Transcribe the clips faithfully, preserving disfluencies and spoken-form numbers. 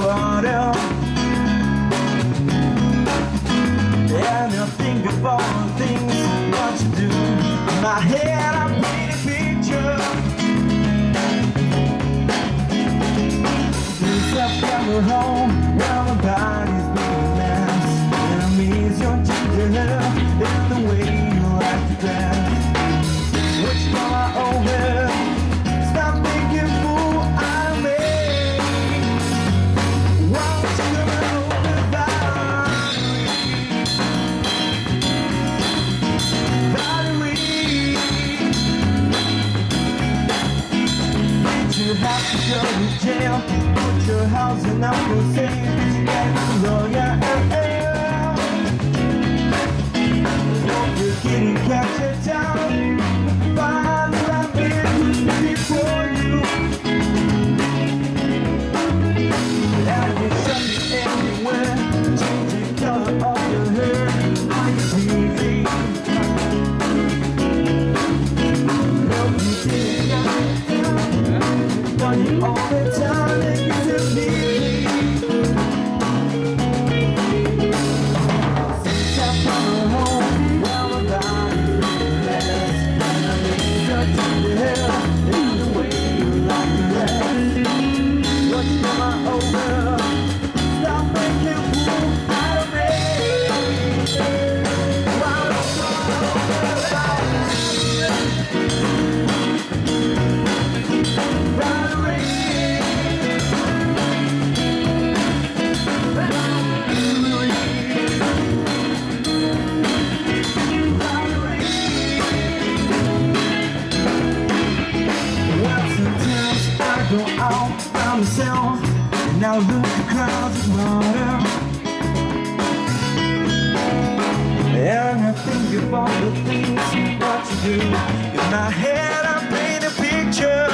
water, and I think of all the things what you do. In my head I paint a picture. Since I've come home, now my body's being a mess, and I miss your ginger hair and the way you like to dress. Which come I over, stop making fool out of me. Won't you come over, Valerie? Valerie, did you have to go to jail? Put your house in up for sale, did you get a lawyer? Hope your kitty catch a town. Find what I've been before you. And you shut everywhere, change the color of your hair. Are you easy? Hope you didn't get it. Done it all the time, and you just need me. Since I've come home, well, my body's been a mess, and I miss your ginger hair and the way you like to dress. What's come over? Stop making fool out of me. Why don't you come over, Valerie? Go out by myself, and now look at clouds of water, and I think of all the things what you do. In my head I paint a picture.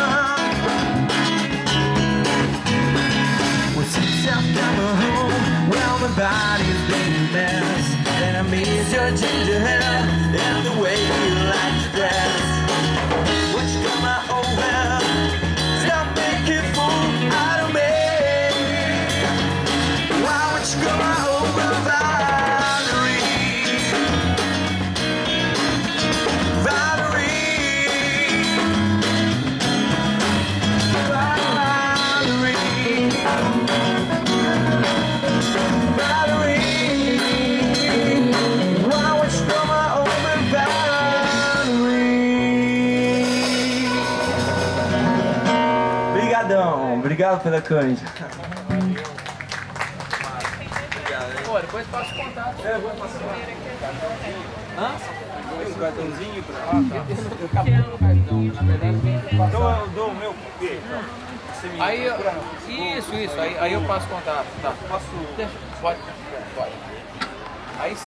Well, since I've come home, well, my body's been a mess, and I miss your ginger hair and the way you like to dress. Which come I over? Stop making fool out of me. Why would you come over, Valerie? Valerie, Valerie, Valerie. Why would you come over, Valerie? Obrigadão, obrigado pela canja. Pô, depois passa o contato. É, eu vou passar. Hã? Tem um cartãozinho pra... Ah, tá. Eu no cartão, na verdade vem passar. Então eu dou o meu porque Aí, eu... isso, isso, aí, aí eu passo o contato. Tá. Posso... Deixa, pode, pode. Aí